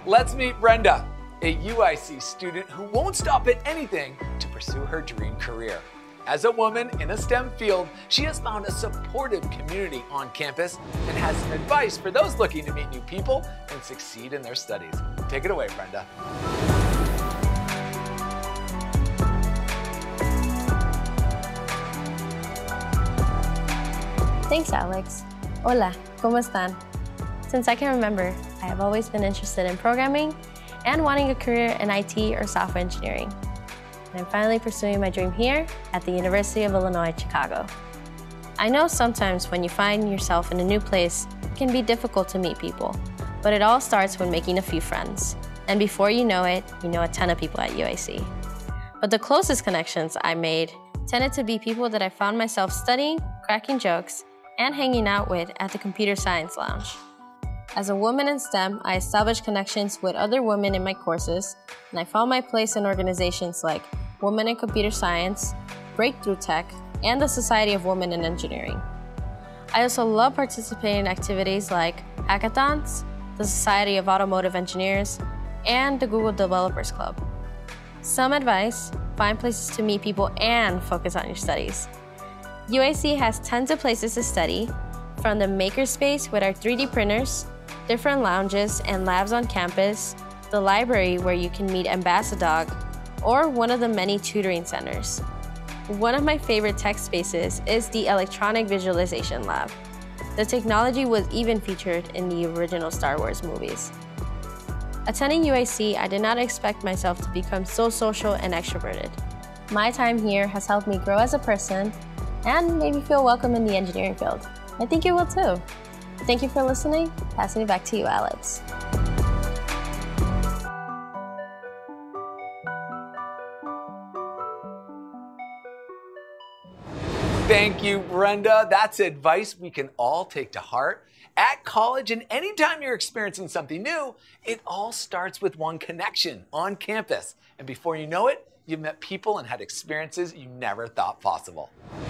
Let's meet Brenda, a UIC student who won't stop at anything to pursue her dream career. As a woman in a STEM field, she has found a supportive community on campus and has some advice for those looking to meet new people and succeed in their studies. Take it away, Brenda. Thanks, Alex. Hola, ¿cómo están? Since I can remember, I have always been interested in programming and wanting a career in IT or software engineering. And I'm finally pursuing my dream here at the University of Illinois, Chicago. I know sometimes when you find yourself in a new place, it can be difficult to meet people, but it all starts when making a few friends. And before you know it, you know a ton of people at UIC. But the closest connections I made tended to be people that I found myself studying, cracking jokes, and hanging out with at the Computer Science Lounge. As a woman in STEM, I established connections with other women in my courses, and I found my place in organizations like Women in Computer Science, Breakthrough Tech, and the Society of Women in Engineering. I also love participating in activities like hackathons, the Society of Automotive Engineers, and the Google Developers Club. Some advice: find places to meet people and focus on your studies. UIC has tons of places to study, from the makerspace with our 3D printers, different lounges and labs on campus, the library where you can meet Ambassador, or one of the many tutoring centers. One of my favorite tech spaces is the Electronic Visualization Lab. The technology was even featured in the original Star Wars movies. Attending UIC, I did not expect myself to become so social and extroverted. My time here has helped me grow as a person and made me feel welcome in the engineering field. I think you will too. Thank you for listening. Passing it back to you, Alex. Thank you, Brenda. That's advice we can all take to heart. At college and anytime you're experiencing something new, it all starts with one connection on campus. And before you know it, you've met people and had experiences you never thought possible.